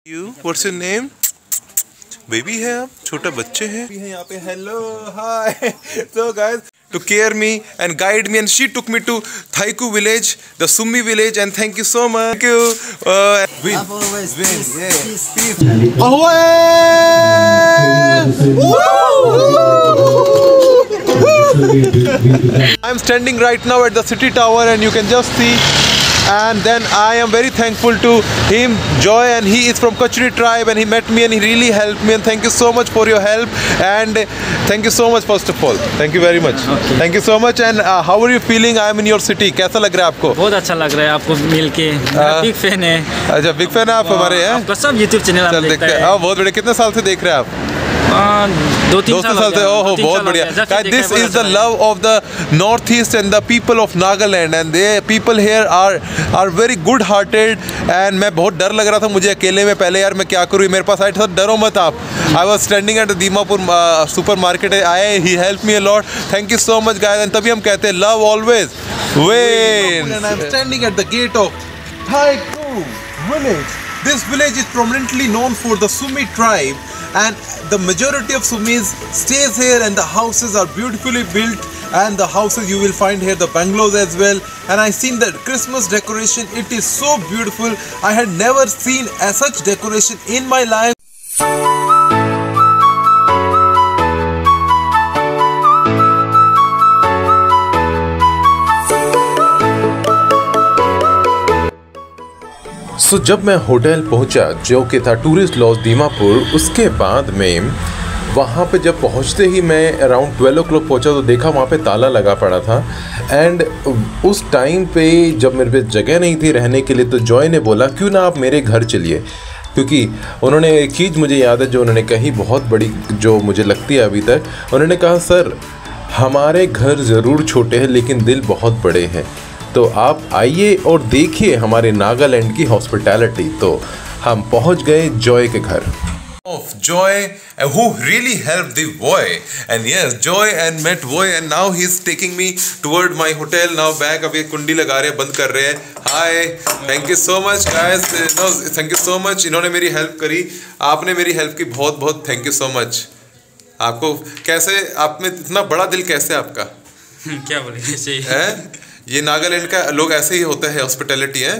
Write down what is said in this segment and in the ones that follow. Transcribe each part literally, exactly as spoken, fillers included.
You, what's your name? Baby है आप, छोटा बच्चे हैं यहाँ पे. Hello hi. So guys, to care me and guide me, and she took me to Thaiku village, the Sumi village, and thank you so much. Thank you. Uh, win, always, win, peace, yeah, peace. peace. Ahoy! I'm standing right now at the city tower, and you can just see. And then I am very thankful to him, Joy, and he is from Kachri tribe, and he met me and he really helped me, and thank you so much for your help, and thank you so much first of all. Thank you very much. Okay. Thank you so much. And uh, how are you feeling? I am in your city. कैसा लग रहा है आपको? बहुत अच्छा लग रहा है आपको मिल के. मेरा बिग फैन है. अच्छा, बिग फैन है आप हमारे हैं? आपका सब यूट्यूब चैनल आप देखते हैं. हाँ, बहुत बढ़िया. कितने साल से देख रहे हैं आप? दो तीन साल से. ओह, बहुत बढ़िया. This is the love of the northeast and the people of Nagaland, and they people here are are very good hearted. And मैं बहुत डर लग रहा था मुझे अकेले में पहले, यार मैं क्या करूँ, मेरे पास आए थे. डरो मत आप. I was standing at the Dimapur uh, supermarket. I he helped me a lot. Thank you so much guys. And तभी हम कहते हैं love always wins. And I'm standing at the gate of Thaiku village. This village is prominently known for the Sumi tribe, and the majority of Sumis stays here, and the houses are beautifully built, and the houses you will find here, the bungalows as well. And I seen the Christmas decoration. It is so beautiful. I had never seen as such decoration in my life. So so, जब मैं hotel पहुंचा जो कि था tourist laws Dimapur, उसके बाद में वहाँ पे जब पहुँचते ही मैं अराउंड ट्वेल्व ओ क्लॉक पहुँचा तो देखा वहाँ पे ताला लगा पड़ा था. एंड उस टाइम पे जब मेरे पे जगह नहीं थी रहने के लिए, तो जॉय ने बोला क्यों ना आप मेरे घर चलिए, क्योंकि उन्होंने एक चीज़ मुझे याद है जो उन्होंने कही बहुत बड़ी, जो मुझे लगती है अभी तक. उन्होंने कहा सर हमारे घर ज़रूर छोटे हैं लेकिन दिल बहुत बड़े हैं, तो आप आइए और देखिए हमारे नागालैंड की हॉस्पिटैलिटी. तो हम पहुंच गए जॉय के घर. Of Joy, who really helped the boy, and yes, Joy and met boy, and now he's taking me toward my hotel. Now back, अभी कुंडी लगा रहे हैं, बंद कर रहे हैं. Hi, thank you so much guys. No, thank you so much. इन्होंने मेरी हेल्प करी, आपने मेरी हेल्प की, बहुत बहुत थैंक यू सो मच. आपको कैसे, आप में इतना बड़ा दिल कैसे आपका? क्या बोलेंगे सही है. ये नागालैंड का लोग ऐसे ही होता है, हॉस्पिटैलिटी है,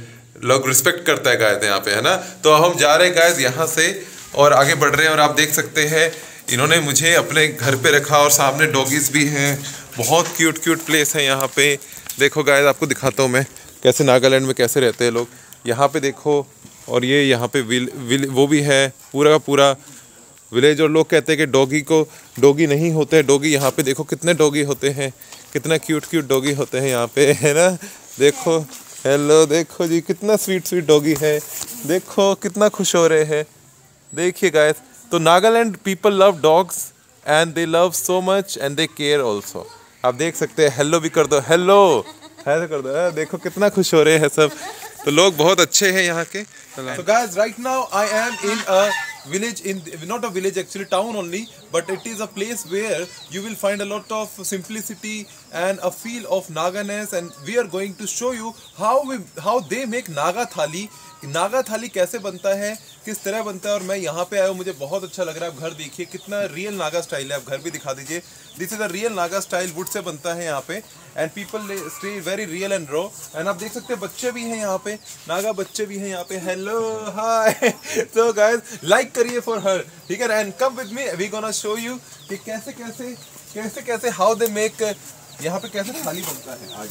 लोग रिस्पेक्ट करता है गायस यहाँ पे, है ना. तो हम जा रहे हैं गायस यहाँ से और आगे बढ़ रहे हैं. और आप देख सकते हैं इन्होंने मुझे अपने घर पे रखा, और सामने डॉगीज भी हैं. बहुत क्यूट क्यूट प्लेस है यहाँ पे. देखो गायस, आपको दिखाता हूँ मैं कैसे नागालैंड में कैसे रहते हैं लोग. यहाँ पे देखो, और ये यहाँ पे विल, विल वो भी है, पूरा का पूरा विलेज. और लोग कहते हैं कि डॉगी को डॉगी नहीं होते हैं. डॉगी यहाँ पे देखो कितने डॉगी होते हैं, कितना क्यूट क्यूट डॉगी होते हैं यहाँ पे, है ना. देखो, हेलो, देखो जी कितना स्वीट स्वीट डॉगी है. देखो कितना खुश हो रहे हैं. देखिए गाइस, तो Nagaland people love dogs and they love so much and they care also. आप देख सकते हैं. हेलो भी कर दो, हेलो हेलो कर दो. है? देखो कितना खुश हो रहे हैं सब. तो लोग बहुत अच्छे हैं यहाँ के. So guys, right now I am in a village, in not a village actually, town only, but it is a place where you will find a lot of simplicity and a feel of Naganess, and we are going to show you how we how they make Naga thali. Naga थाली कैसे बनता है, किस तरह बनता है. और मैं यहाँ पे आया हूँ, मुझे बहुत अच्छा लग रहा है. आप घर देखिए कितना रियल नागा स्टाइल है. आप घर भी दिखा दीजिए. This is a real Naga style, wood से बनता है यहाँ पे. And people stay very real and raw. And आप देख सकते हैं बच्चे भी हैं यहाँ पे, नागा बच्चे भी हैं यहाँ पे. Hello hi. So guys, like करिए फॉर हर, ठीक है. And come with me, we gonna show you कि कैसे कैसे कैसे कैसे हाउ दे मेक, यहाँ पे कैसे थाली बनता है. आ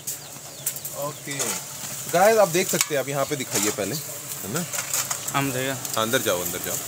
जाओ. ओके गाइस, आप देख सकते हैं. आप यहाँ पे दिखाइए पहले, है ना. अंदर अंदर जाओ, अंदर जाओ.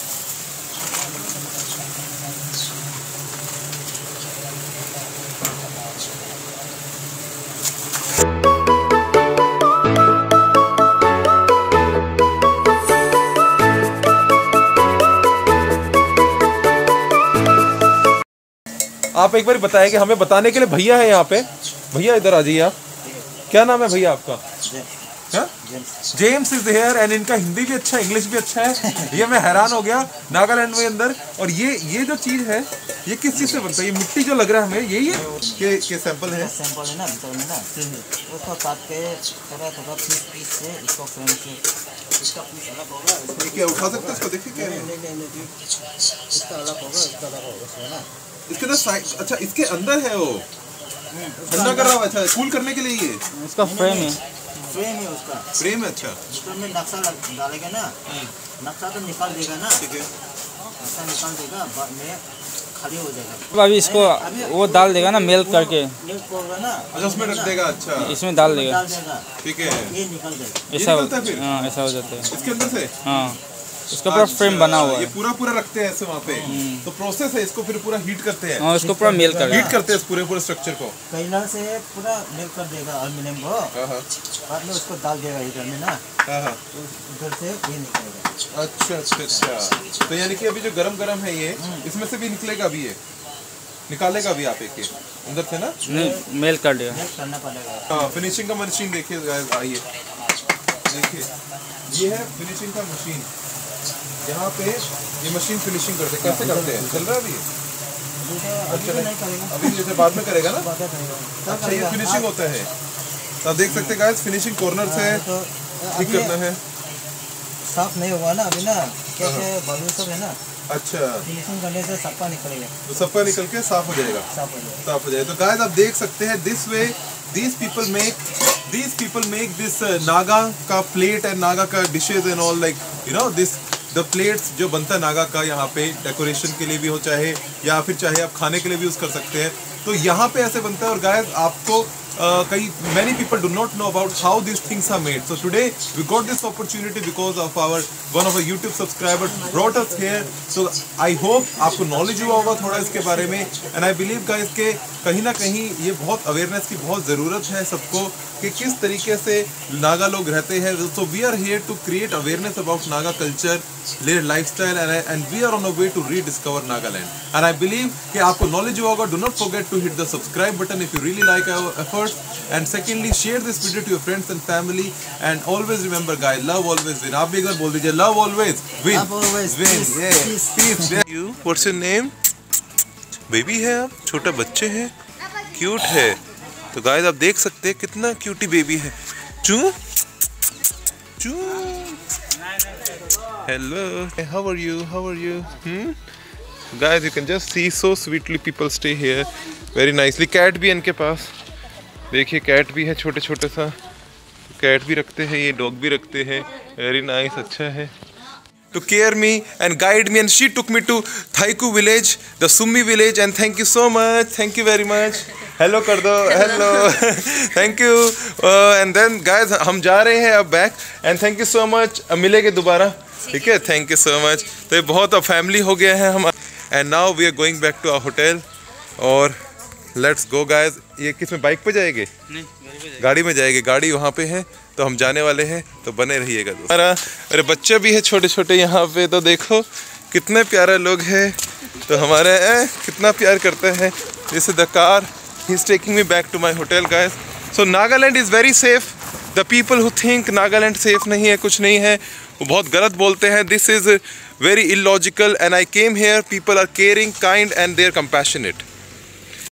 आप एक बार बताएं कि हमें बताने के लिए भैया है यहाँ पे. भैया इधर आ जाइए आप. क्या नाम है भैया आपका? James is here. एंड इनका हिंदी भी अच्छा, इंग्लिश भी अच्छा है. ये मैं हैरान हो गया नागालैंड में अंदर. और ये ये जो चीज है, ये किस चीज से बनता है? ये मिट्टी जो लग रहा है हमें, यही है के, के सैंपल है. सैंपल है ना भीतर में ना, उसको काट के थोड़ा थोड़ा पीस पीस से इसको फ्रेम से इसका पीस अलग होगा, ये क्या उठा सकते हैं इसको? देखिए क्या है नहीं नहीं नहीं, इसका अलग होगा, इसका अलग होगा इसमें ना। इसके अंदर साइड, अच्छा इसके अंदर है वो ठंडा कर रहा है। अच्छा कूल करने के लिए ये इसका फ्रेम है। फ्रेम है उसका, फ्रेम है। अच्छा उसमें नक्शा लग- डालेगा ना, नक्शा तो निकाल देगा ना, ठीक है। नक्शा निकाल देगा, बाद में खाली हो जाएगा। अब अभी इसको वो डाल देगा ना, मेल्ट करके मिल्क होगा ना, अच्छा उसमें रख देगा। अच्छा इसमें डाल देगा, डाल देगा, ठीक है। ये निकल जाएगा। ऐसा निकलता है फिर? हाँ ऐसा हो जाता है। इसके अंदर से हाँ इसका पूरा फ्रेम बना हुआ ये है। पूरा पूरा रखते हैं ऐसे वहाँ पे। तो प्रोसेस है, इसको फिर पूरा हीट करते हैं। हाँ इसको पूरा मेल्ट कर हीट करते हैं इस पूरे पूरे स्ट्रक्चर को। कैला से पूरा मिल्क कर देगा एल्यूमिनियम को, हाँ हाँ बाद में उसको डाल देगा इधर में ना, हाँ हाँ। तो उधर से ये निकलेगा। अच्छा अच्छा अच्छा। तो यानी कि अभी जो गरम गरम है ये, इसमें से भी निकलेगा अभी, ये निकालेगा अभी आप एक एक अंदर से ना। नहीं मेल्ट कर देगा। मिल्क करना पड़ेगा। हाँ फिनिशिंग का मशीन देखिए guys, आइए देखिए ये है फिनिशिंग का मशीन। यहाँ पे ये मशीन फिनिशिंग करते हैं। कैसे करते हैं? चल रहा है अभी? अभी तो अभी तो नहीं करेगा, अभी जैसे बाद में करेगा ना। बाद में करेगा। तब अच्छा ये करेगा। फिनिशिंग होता है। तो आप देख सकते हैं गाइस, फिनिशिंग कॉर्नर से हाँ, तो ठीक अभी करना है। साफ नहीं होगा ना अभी ना, कैसे बालू सब है ना, अच्छा फिनिशिंग करने से सप्पा निकलेगा, तो सबका निकल के साफ हो जाएगा। साफ हो जाएगा। साफ हो जाएगा। तो गाइस आप देख सकते हैं, this way these people make these people make this uh, Naga का प्लेट एंड नागा का dishes and all, like you know this the plates जो बनता है नागा का, यहाँ पे डेकोरेशन के लिए भी हो चाहे या फिर चाहे आप खाने के लिए भी यूज़ कर सकते हैं। तो यहाँ पे ऐसे बनता है। और गाइस आपको uh, कई many people do not know about how this things are made. So today we got this opportunity because of our one of a YouTube subscriber brought us here. So I hope आपको knowledge हुआ होगा थोड़ा इसके बारे में। And I believe guys के कहीं ना कहीं ये बहुत अवेयरनेस की बहुत ज़रूरत है सबको कि किस तरीके से नागा लोग रहते हैं। So we are here to create awareness about Naga culture, their lifestyle, and and we are on a way to rediscover Nagaland. And I believe कि आपको knowledge हुआ होगा. Do not forget to hit the subscribe button if you really like our efforts. And secondly, share this video to your friends and family. And always remember, guys, love always win. आप भी एक बार बोल दीजिए, love always win. Love always win. peace, Yeah. peace. Peace. Yeah. You, what's your name? Baby है आप, छोटा बच्चे हैं, क्यूट है। तो गाइस आप देख सकते हैं कितना क्यूटी बेबी है। चू चू Hello. Hey, how are you? How are you? Hmm? Guys, you can just see so sweetly people stay here. Very nicely. Cat भी इनके पास। देखिए कैट भी है, छोटे छोटे सा कैट भी रखते हैं, ये डॉग भी रखते हैं। Very nice, अच्छा है। To care me and guide me, and she took me to Thaiku village, the Summi village, and thank you so much. Thank you very much. Hello कर दो, hello. Thank you. Uh, and then guys हम जा रहे हैं अब back, and thank you so much. अब मिलेंगे दोबारा, ठीक है? Thank you so much. तो ये बहुत अब फैमिली हो गया है हम, and now we are going back to our hotel. और let's go guys. ये किस में बाइक पे जाएंगे? नहीं गाड़ी में जाएंगे, गाड़ी वहाँ पे है तो हम जाने वाले हैं, तो बने रहिएगा दोस्तों। हमारा अरे बच्चे भी है छोटे छोटे यहाँ पे, तो देखो कितने प्यारे लोग हैं। तो हमारे ए, कितना प्यार करते हैं। This is the car, he is taking me back to my hotel guys. So Nagaland is very safe. The people who think Nagaland safe नहीं है, कुछ नहीं है, वो बहुत गलत बोलते हैं। This is very illogical and I came here, people are caring, kind and they are compassionate.